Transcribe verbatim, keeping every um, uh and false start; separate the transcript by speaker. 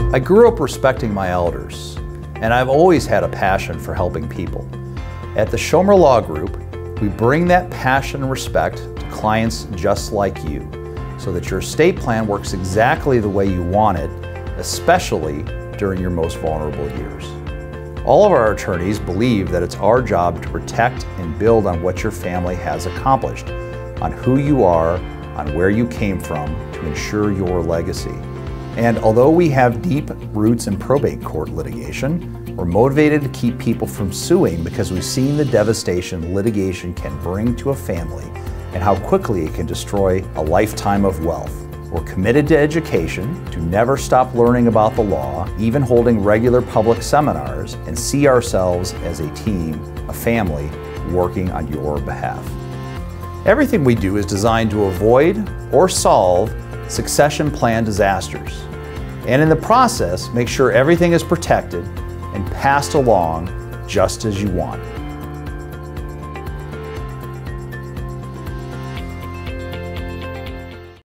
Speaker 1: I grew up respecting my elders, and I've always had a passion for helping people. At the Schomer Law Group, we bring that passion and respect to clients just like you, so that your estate plan works exactly the way you want it, especially during your most vulnerable years. All of our attorneys believe that it's our job to protect and build on what your family has accomplished, on who you are, on where you came from, to ensure your legacy. And although we have deep roots in probate court litigation, we're motivated to keep people from suing because we've seen the devastation litigation can bring to a family and how quickly it can destroy a lifetime of wealth. We're committed to education, to never stop learning about the law, even holding regular public seminars, and see ourselves as a team, a family, working on your behalf. Everything we do is designed to avoid or solve succession plan disasters, and in the process, make sure everything is protected and passed along just as you want.